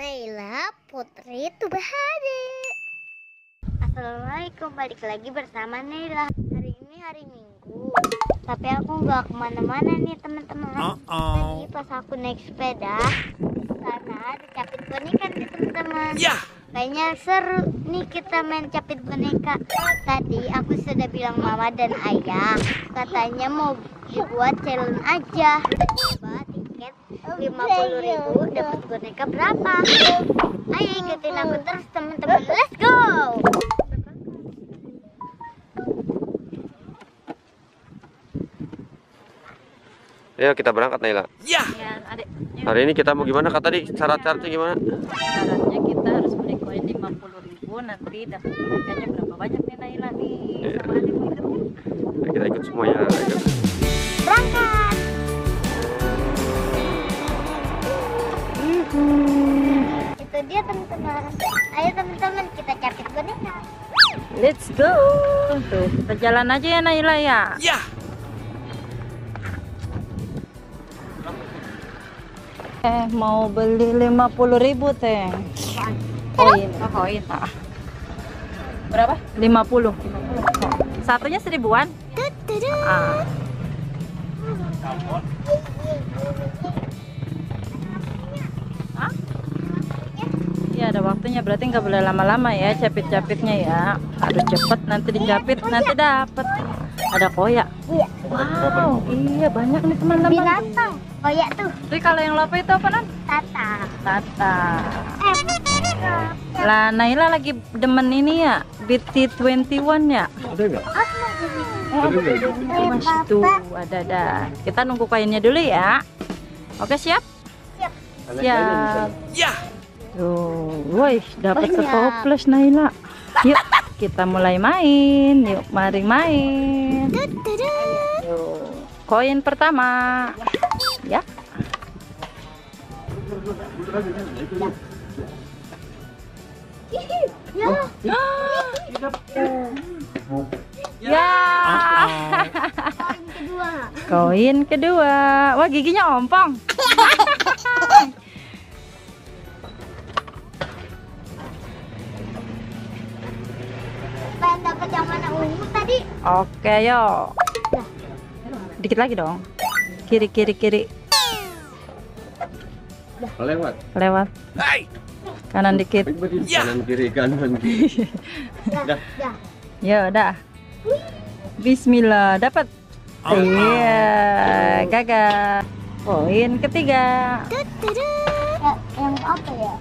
Naila Putri Tubahari. Assalamualaikum, balik lagi bersama Naila. Hari ini hari Minggu, tapi aku nggak kemana-mana nih teman-teman. Tadi pas aku naik sepeda, di sana ada capit boneka nih teman-teman. Kayaknya seru nih kita main capit boneka. Tadi aku sudah bilang mama dan ayah, katanya mau dibuat challenge aja. Coba tiket 50.000 dapat boneka berapa? Ayo ikutin aku terus teman-teman. Let's go. Ayo kita berangkat, Naila. Ya, Adek. Hari ini kita mau gimana, Kak tadi? Syarat-syaratnya gimana? Syaratnya kita harus beli koin 50.000, nanti dapat bonekanya berapa banyak nih Naila nih? Sama Adek mau ikut yuk. Nah, kita ikut semua ya. Berangkat. Itu dia teman-teman. Ayo teman-teman kita capit boneka. Let's go. Tuh, kita jalan aja ya Naila ya. Mau beli 50.000 teh. Koin. Oh, koin. Berapa? 50. Satunya 1.000-an. Ah. Hah? Iya, ada waktunya, berarti nggak boleh lama-lama ya capit-capitnya ya. Harus cepet, nanti dicapit nanti dapat. Ada koyak. Iya. Wow, iya banyak nih teman-teman. Binatang. Oh ya tuh. Tapi kalau yang lope itu apa Nan? Tata. Tata. Lah Naila lagi demen ini ya, BT21 ya. Ada nggak? Tuh ada. Kita nunggu koinnya dulu ya. Oke siap? Siap. Siap. Ya. Tuh, woi dapat Banyak. setoples Naila. Yuk kita mulai main. Yuk mari main. Yuk. Koin pertama. Ya. Ya. Poin kedua. Koin kedua. Wah, giginya ompong. Pengen dapat yang mana ungu tadi? Oke, yuk. Dikit lagi dong. Kiri. Lewat. Lewat. Kanan dikit. Kanan kiri. Dah. Ya, udah. Bismillah, dapat. Iya, gagal. Poin ketiga. Yang apa ya?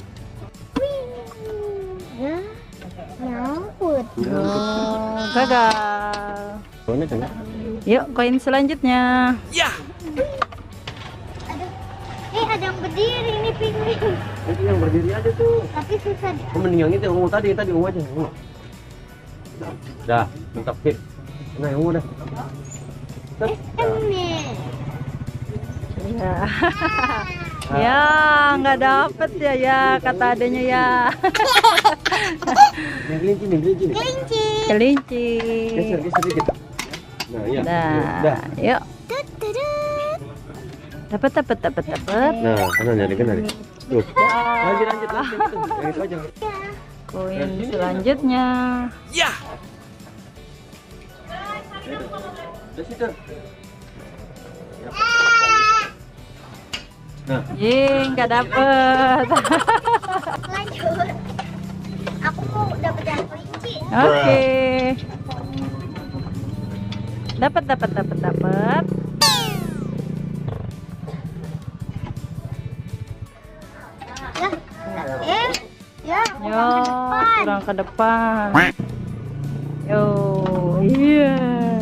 Ya, nyangkut. Oh, gagal. Koinnya tengah. Yuk, koin selanjutnya. Aduh, ada yang berdiri nih penguin. Itu yang berdiri aja tuh. Tapi susah. Mending yang itu yang ungu tadi ungu aja. Ungu. Dah, mantap hit. Nah, yang ungu dah. Ini. Ya. Ya, nggak dapet ya, kata adanya ya. Yang kelinci. Kelinci. Kelinci. Geser dikit. Nah, iya. Nah, yuk. Dapat. Nah, kanan nyari. Tuh. Lanjut. Yang itu aja. Koin selanjutnya. Udah situ. Nah, Nggak dapet. Lanjut. Aku mau dapat yang kelinci. Oke. Dapat. Ya. Yo, kurang ke depan. Yo, iya.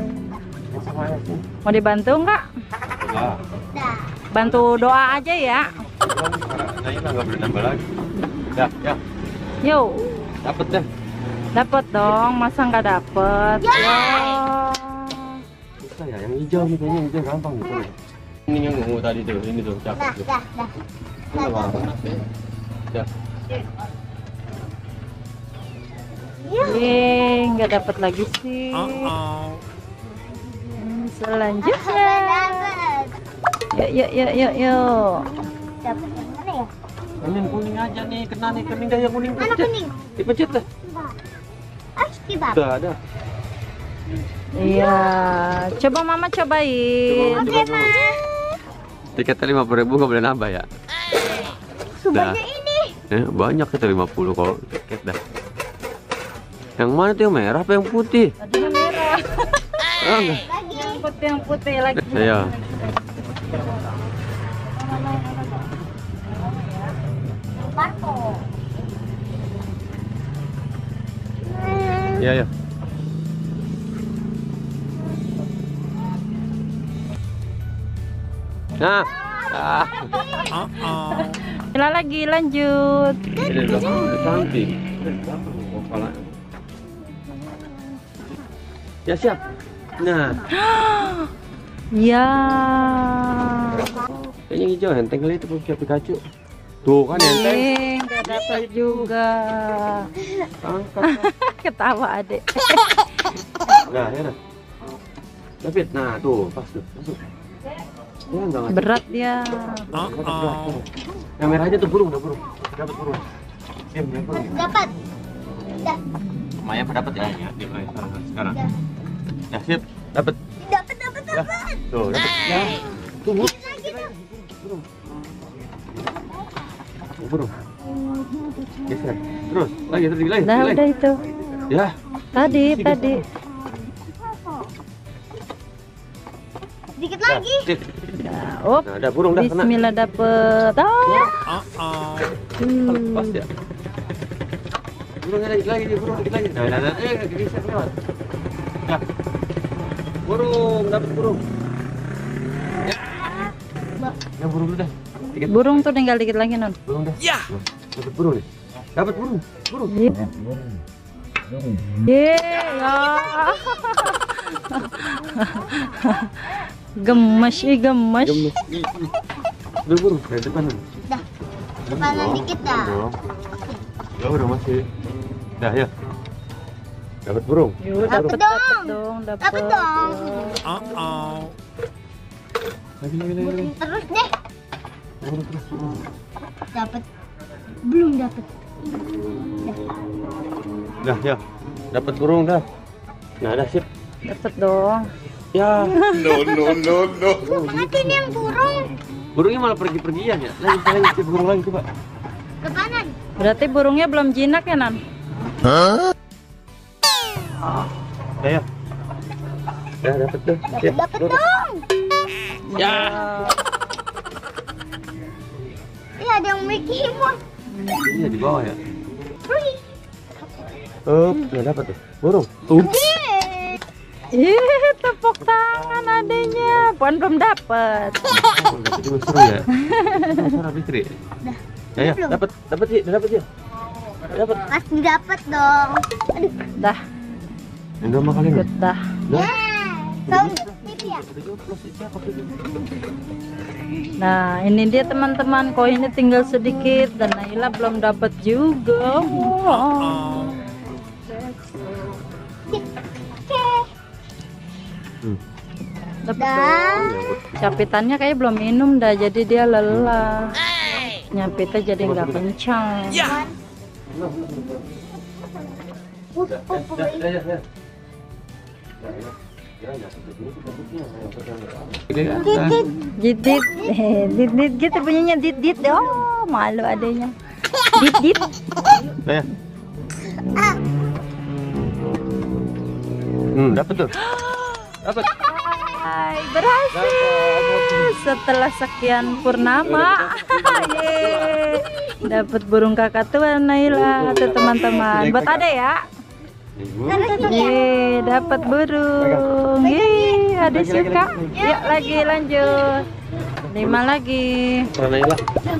Mau dibantu nggak? enggak. Dah. Bantu doa aja ya. Nah, ini nggak boleh nambah lagi. Ya. Yo, Dapat deh. dapat dong. Masa nggak dapet? Yo. Bisa ya, yang hijau nih kayaknya hijau gampang gitu. Ini yang ungu tadi tuh, ini tuh cakep tuh. Dah. Ini nggak apa-apa. Ya. Nggak dapet lagi sih. Selanjutnya. Dapat. Yuk. Dapat yang mana ya? Ini kuning aja nih, kena nih kuning dah yang kuning. Mana kuning? Dipencet dah. Kebab. Udah ada. Iya, coba mama cobain. Oke, Ma. Tiketnya 50.000 nggak boleh nambah ya? Sebanyak ini. Banyak kita 50 kalau tiket dah. Yang mana tuh yang merah apa yang putih? Tadinya merah. Enggak. Lagi. Yang putih lagi. Iya. Marco. Iya, ya. Nah. Sila lagi lanjut. Ini udah cantik. Ya siap. Nah, Ya. kayaknya hijau enteng kali itu pakai Pikachu. Tuh kan enteng. Nggak dapat juga. Angkat. Ketawa adek. Nah, ya dah. David, nah tuh pas tuh. Masuk. Ya, enggak. Berat dia. Berat. Yang merah aja tuh burung, dah burung. Dapat burung. Diam, dia burung. Dapat. Udah. Maya dapat ya? Dia sekarang. Ya, sip. Dapat. Dapat. Tuh, dapat. Ya. Tunggu. Burung. Burung. Geser. Terus, lagi. Dah udah itu. Ya. Tadi. Sedikit lagi. Sip. Oh, Nah, ada burung dah kena. Bismillah dapet. Pas ya. Burungnya lagi dia burung dikit lagi. Nah, geser lewat. Ya. Burung, dapat burung. Ya, burung dulu dah. Dikit. Burung tuh tinggal dikit lagi non. Burung dah. Ya. Dapat burung nih. Dapat burung. Ya. Gemes. Udah burung dari depan. Dah. Depanan dikit dah. Ya udah masih. Dah ya. Dapat burung. Dapat dong. Dapat dong. Lagi. Terus deh. Burung terus. Dapat. Belum dapat. Dah ya. Dapat burung dah. Nah, dah sip. Dapat dong. Ya. No. Mati nih yang burung. Burungnya malah pergi-pergian ya. Lagi burung lagi coba. Ke kanan. Berarti burungnya belum jinak ya nan? Ya. Ya dapat tuh. Ya. Dapat dong. Ya. Iya, ada yang Mickey Mouse. Ini di bawah ya. Wih. Ya dapat tuh. Burung. Ih, tepuk tangan adanya. Puan belum dapat. Dapat juga seru ya. Suara Fitri. Ya, dapat sih, dapat sih. Dapat. Pasti dapat dong. Aduh. Dah, Udah makan ini. dah. Dah. Sound TV ya? Nah, ini dia teman-teman, koinnya tinggal sedikit dan Naila belum dapat juga. Wow. Dapat dong. Capitannya kayak belum minum dah, jadi dia lelah. Nyapitnya jadi nggak kencang. Didit, didit gitu bunyinya didit. Oh, malu adanya. Didit. Dapat tuh. Dapat. Hai, berhasil setelah sekian purnama. Yeay, dapat burung kakak tua Naila tuh teman-teman. Buat ada ya. Yeay, dapat burung. Yeay, ada suka. Yuk lagi lanjut. 5 lagi. Naila.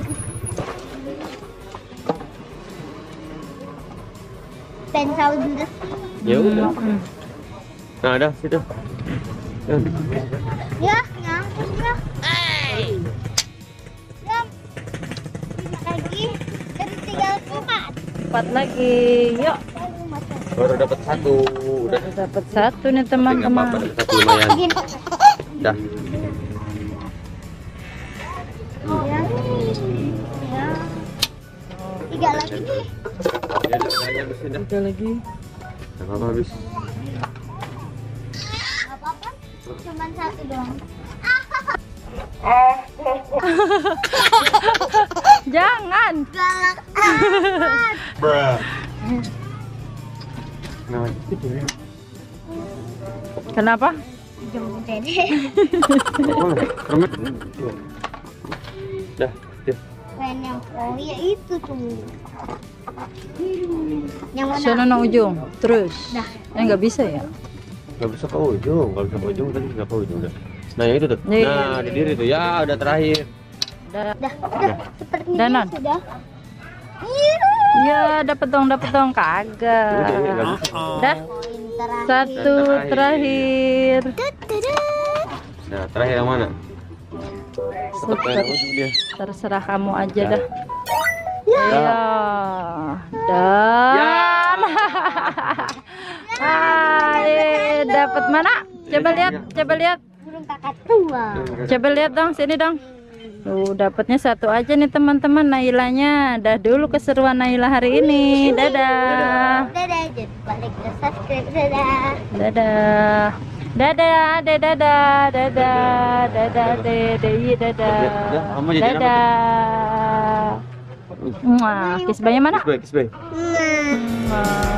Pensel dulu. Ya udah. Nah, ada situ. Ya, nyangkut ya. Ya. 5 lagi. Dari 3 4. 4 lagi. Yuk. Baru dapat 1. Udah Dapat 1 nih teman-teman. Satu lumayan. Dah. Ya. Ya. Ya, udah habisin dah. Tiga lagi. Gak apa-apa habis. Gak apa-apa, cuman satu doang. Jangan. Galak amat. Bruh. Kenapa gitu ya? Kenapa? Jemput dede. Boleh. Permen. Dah, dah. Pengen yang oh ya itu tuh. Yang mana? Sana na ujung. Terus. Dah. Nggak bisa ya? Gak bisa ke ujung, gak bisa ke ujung tadi nggak ke ujung dah. Nah yang itu tuh, Iya, iya, nah iya. di diri tuh, ya udah terakhir. Dah. Dah, sepertinya Danan. sudah. Ya, dapat dong kagak. Udah, ya, nggak bisa. Dah. Poin terakhir. Satu terakhir. Nah terakhir yang mana? Tetap yang ujung dia. Terserah kamu aja dah. Ya. Ya. Dan. Dapat mana? Coba lihat. Burung kakak tua. Coba lihat dong, sini dong. Tuh, dapatnya satu aja nih teman-teman. Nailanya. Dah dulu keseruan Naila hari ini. Dadah. Dadah, jangan lupa like dan subscribe. Dadah. Dadah. Dadah, dadah, dadah, dadah, dadah, dadah. Ya, kamu jadi apa? Dadah. Muah, kiss bye mana? Kiss bye, kiss bye. Nah. Muah.